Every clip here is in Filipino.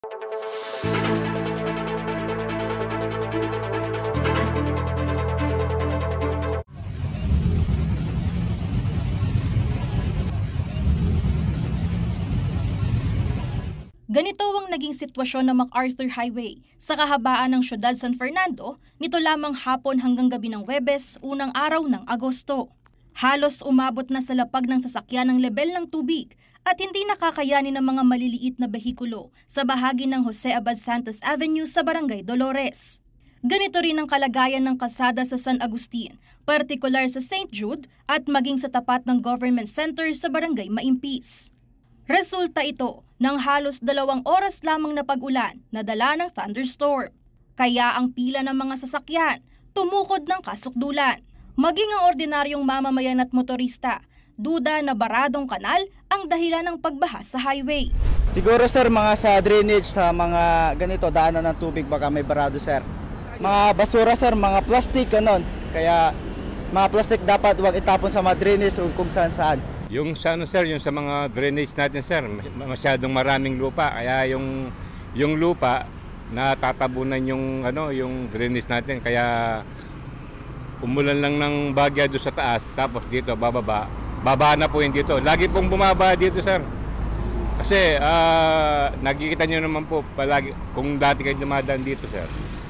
Ganito ang naging sitwasyon ng MacArthur Highway sa kahabaan ng siyudad San Fernando nito lamang hapon hanggang gabi ng Huwebes, unang araw ng Agosto. Halos umabot na sa lapag ng sasakyan ang lebel ng tubig at hindi nakakayanin ng mga maliliit na behikulo sa bahagi ng Jose Abad Santos Avenue sa Barangay Dolores. Ganito rin ang kalagayan ng kalsada sa San Agustin, partikular sa St. Jude at maging sa tapat ng Government Center sa Barangay Maimpis. Resulta ito ng halos 2 oras lamang na pag-ulan na dala ng thunderstorm. Kaya ang pila ng mga sasakyan tumukod ng kasukdulan. Maging ang ordinaryong mamamayan at motorista, duda na baradong kanal ang dahilan ng pagbaha sa highway. Siguro sir, mga sa drainage, sa mga ganito, daanan ng tubig, baka may barado sir. Mga basura sir, mga plastic, ganon. Kaya mga plastic dapat huwag itapon sa mga drainage o kung saan. Yung sa sir, yung sa mga drainage natin sir, masyadong maraming lupa, kaya yung lupa natatabunan yung drainage natin, kaya umulan lang ng bagya doon sa taas, tapos dito baba na po yun dito. Lagi pong bumaba dito sir. Kasi nakikita nyo naman po palagi kung dati kayo dumadaan dito sir.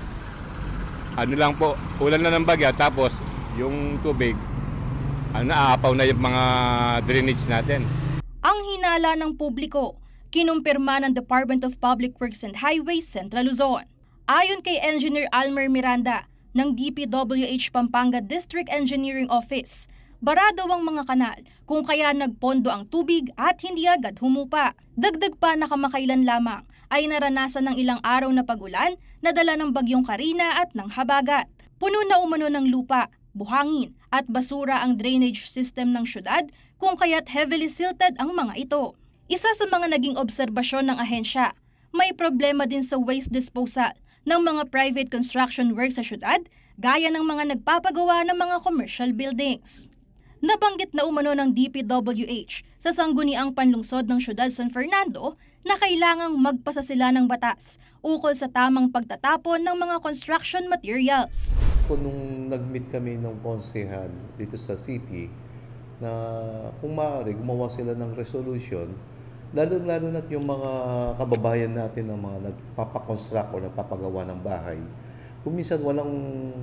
Ano lang po, ulan na ng bagya, tapos yung tubig naaapaw na yung mga drainage natin. Ang hinala ng publiko, kinumpirma ng Department of Public Works and Highways Central Luzon. Ayon kay Engineer Almer Miranda ng DPWH Pampanga District Engineering Office, barado ang mga kanal kung kaya nagpondo ang tubig at hindi agad humupa. Dagdag pa na kamakailan lamang ay naranasan ng ilang araw na pag-ulan na dala ng bagyong Karina at ng habagat. Puno na umano ng lupa, buhangin at basura ang drainage system ng syudad kung kaya't heavily silted ang mga ito. Isa sa mga naging obserbasyon ng ahensya, may problema din sa waste disposal ng mga private construction work sa syudad gaya ng mga nagpapagawa ng mga commercial buildings. Nabanggit na umano ng DPWH sa sangguniang panlungsod ng syudad San Fernando na kailangang magpasa sila ng batas ukol sa tamang pagtatapon ng mga construction materials. Nung nag-meet kami ng konsehal dito sa city, na kung maaari gumawa sila ng resolution, lalo-lalo na yung mga kababayan natin ng mga nagpapakonstruct o nagpapagawa ng bahay, kung minsan walang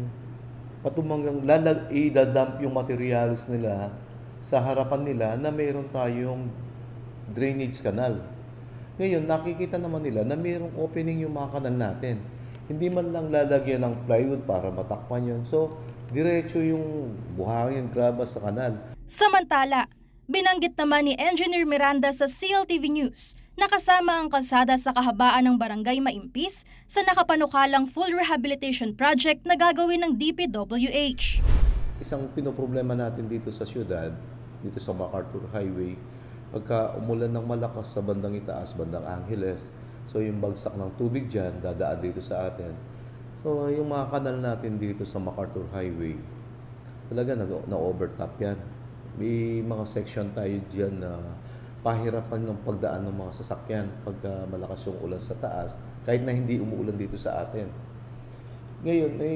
patumanggang idadump yung materials nila sa harapan nila na mayroon tayong drainage canal. Ngayon, nakikita naman nila na mayroong opening yung mga kanal natin. Hindi man lang lalagyan ng plywood para matakpan yun. So, diretso yung buhangin, graba sa kanal. Samantala, binanggit naman ni Engineer Miranda sa CLTV News na kasama ang kalsada sa kahabaan ng Barangay Maimpis sa nakapanukalang full rehabilitation project na gagawin ng DPWH. Isang pinoproblema natin dito sa syudad, dito sa MacArthur Highway, pagka umulan ng malakas sa bandang itaas, bandang Angeles, so yung bagsak ng tubig dyan, dadaan dito sa atin. So yung mga kanal natin dito sa MacArthur Highway, talaga na-overtop yan. May mga section tayo dyan na pahirapan ng pagdaan ng mga sasakyan pagka malakas yung ulan sa taas, kahit na hindi umuulan dito sa atin. Ngayon, may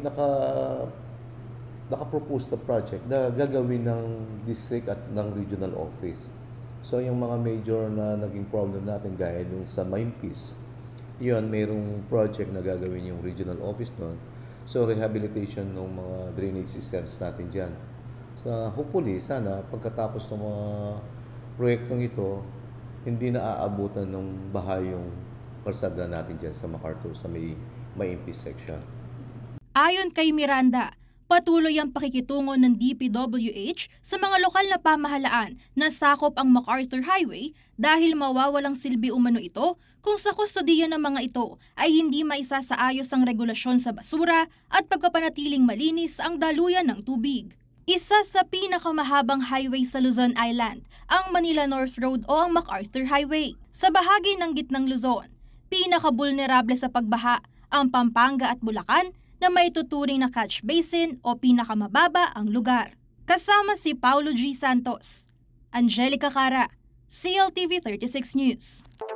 naka-propose na project na gagawin ng district at ng regional office. So yung mga major na naging problem natin gaya yung sa Maimpis, yun, mayroong project na gagawin yung regional office doon. So rehabilitation ng mga drainage systems natin dyan. So hopefully, sana pagkatapos ng mga proyektong ito, hindi na aabutan ng baha yung kalsada natin dyan sa MacArthur, sa may Maimpis section. Ayon kay Miranda, patuloy ang pakikitungo ng DPWH sa mga lokal na pamahalaan na sakop ang MacArthur Highway dahil mawawalang silbi umano ito kung sa kustodiya ng mga ito ay hindi maisasaayos ang regulasyon sa basura at pagpapanatiling malinis ang daluyan ng tubig. Isa sa pinakamahabang highway sa Luzon Island, ang Manila North Road o ang MacArthur Highway. Sa bahagi ng gitnang Luzon, pinakabulnerable sa pagbaha ang Pampanga at Bulacan na may tuturing na catch basin o pinakamababa ang lugar. Kasama si Paulo G. Santos, Angelica Cara, CLTV 36 News.